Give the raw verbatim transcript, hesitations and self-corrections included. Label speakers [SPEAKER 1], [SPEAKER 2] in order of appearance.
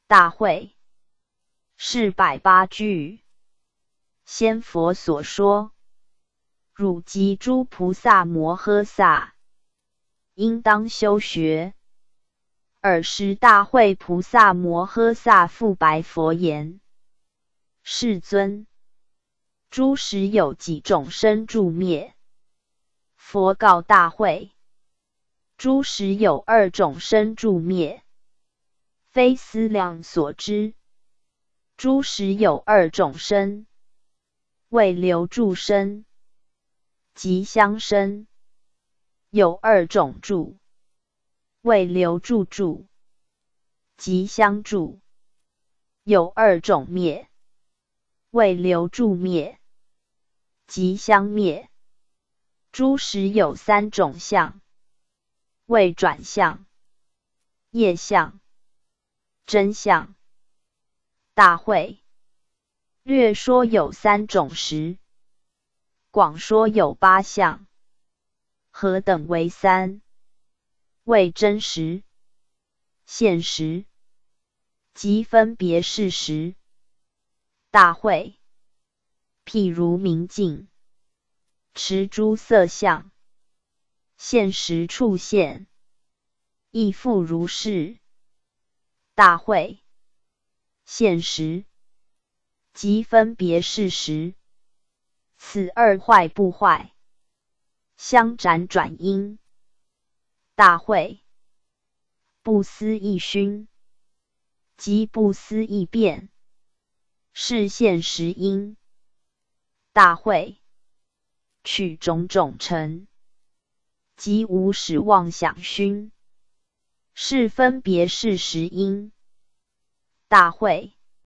[SPEAKER 1] 大会是百八句。先佛所说，汝及诸菩萨摩诃萨，应当修学。尔时大会菩萨摩诃萨复白佛言：世尊，诸时有几种生住灭？佛告大会：诸时有二种生住灭，非思量所知。诸时有二种生，为流住生及相生。有二种住，为流住住及相住。有二种灭，为流住灭及相灭。诸时有三种相，为转相、业相、真相。大会略说有三种时，广说有八相，何等为三？为真实、现实及分别事实。大会譬如明镜，持诸色相，现实处现，亦复如是。大会现实及分别事实，此二坏不坏，相辗转因。大会不思议熏，即不思议变，是现实因。大会取种种尘，即无始妄想熏，是分别事实因。大会